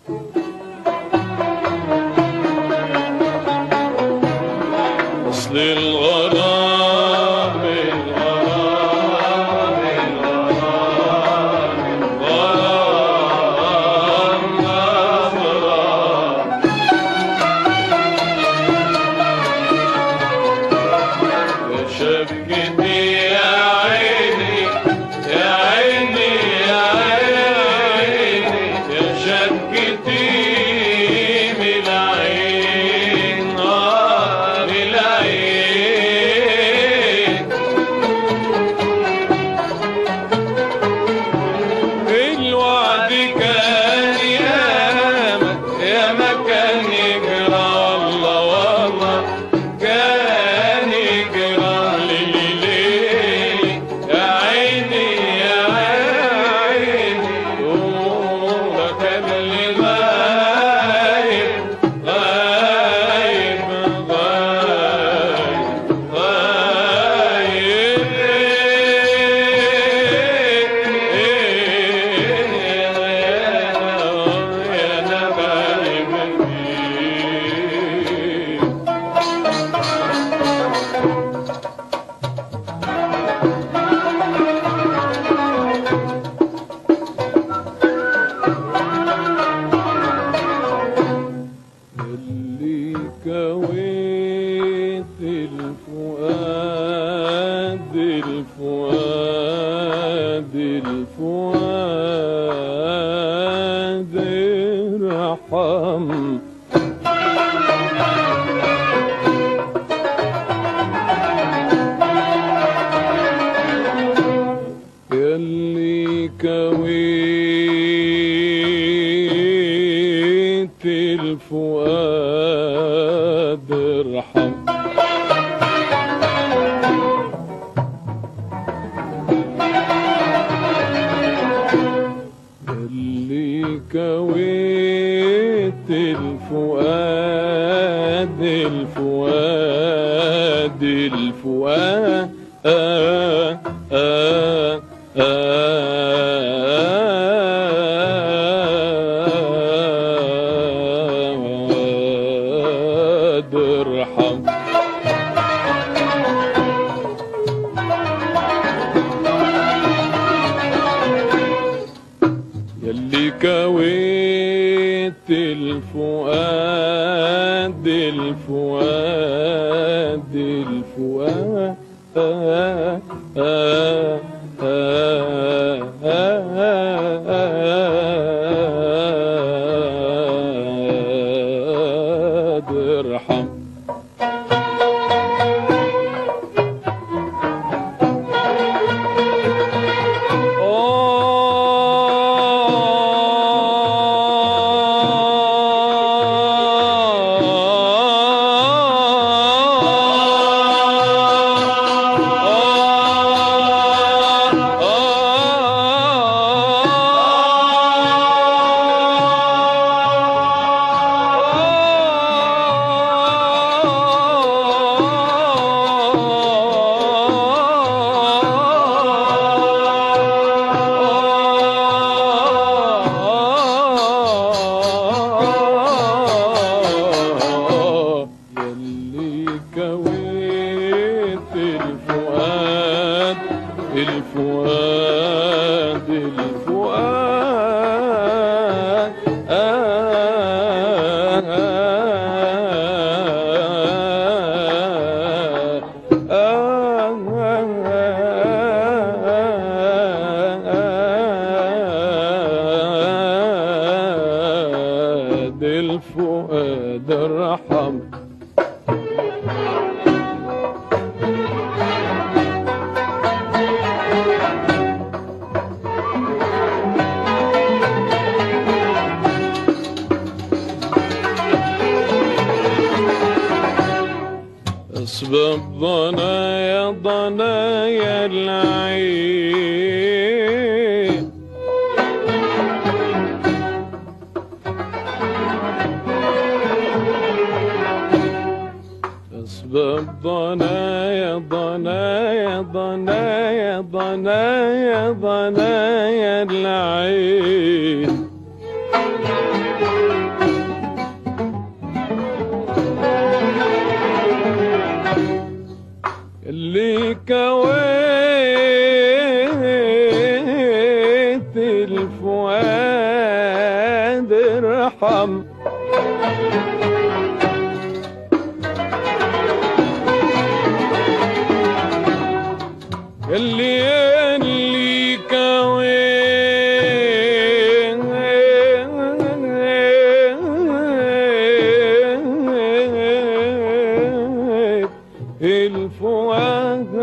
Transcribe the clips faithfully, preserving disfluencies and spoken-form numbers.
أصل الغرام الغرام الغرام الغرام غرام يا شبكتي يا عيني يا عيني يا عيني يا شبكتي من العين آه من العين الوعد كان ياما ياما كان يجرى والله والله كان يجرى ليلي ليلي يا عيني يا عيني وده كان اللي غايب غايب غايب غايب يا انا غايب اللي كويت الفؤاد الفؤاد الفؤاد ارحم يلي كويت الفؤاد ارحم يلي كويت الفؤاد الفؤاد الفؤاد آه آه آه ارحم يلي كويت الفؤاد الفؤاد الفؤاد آه آه آه آه ارحم الفؤاد الفؤاد آه آه آه الفؤاد ارحم أسباب ضنايا ضنايا العين أسباب ضنايا ضنايا ضنايا ضنايا ضنايا العين ارحم. اللي اللي كوين الفؤاد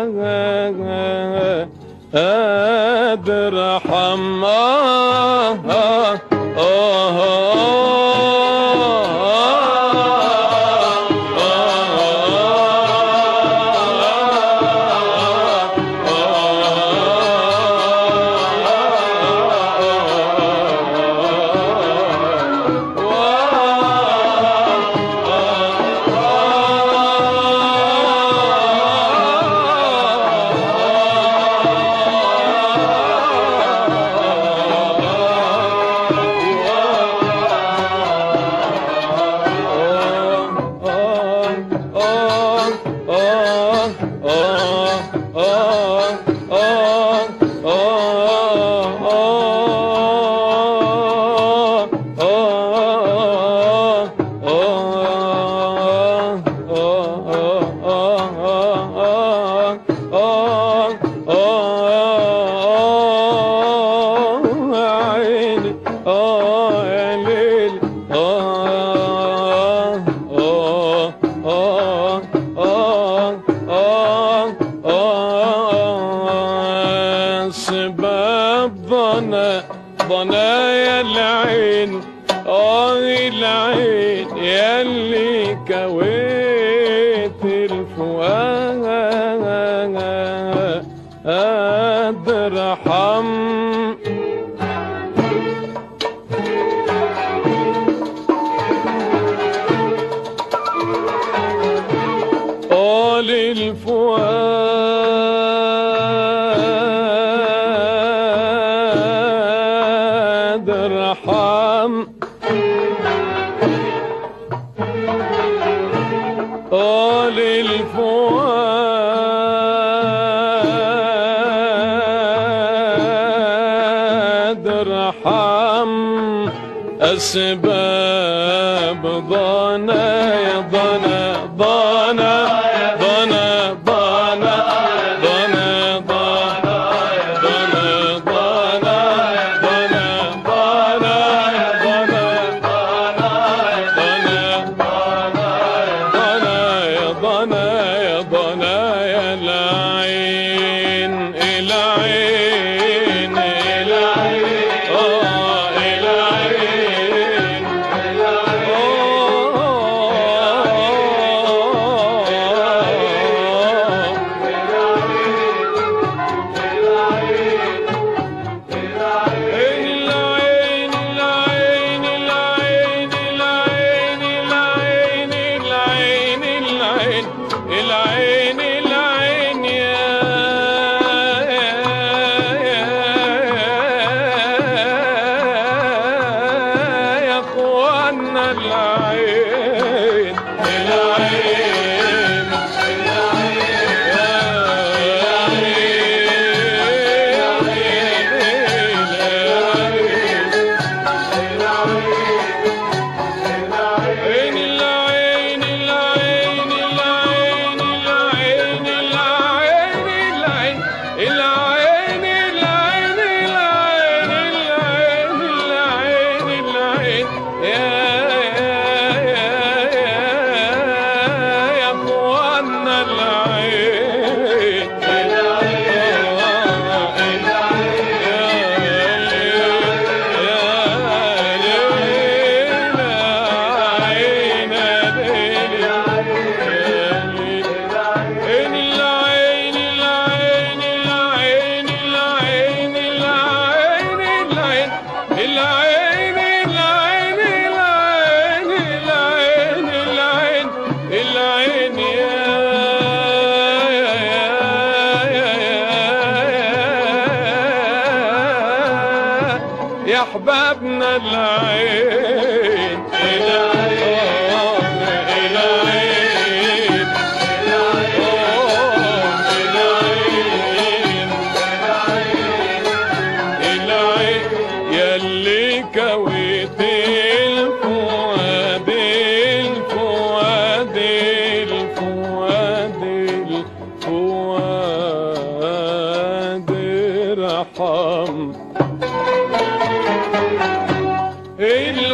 ارحم. آه آه ضنايا العين. آه العين ياللي كويت الفؤاد ارحم. آه للفؤاد ارحم. آه للفؤاد ارحم. أسباب ضنايا ضنا ضنا ضنا ضنا ضنا ضنا ضنا ضنا ضنا ضنا ضنايا ضنايا العين. العين العين آه العين العين العين يا اخوانا العين. العين يا احبابنا العين. ياللي كويتي العين